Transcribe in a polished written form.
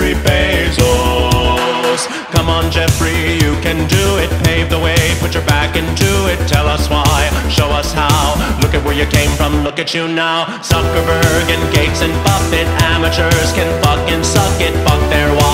Jeffrey Bezos. Come on, Jeffrey, you can do it. Pave the way, put your back into it. Tell us why, show us how. Look at where you came from, look at you now. Zuckerberg and Gates and Buffett, amateurs can fucking suck it, fuck their wives.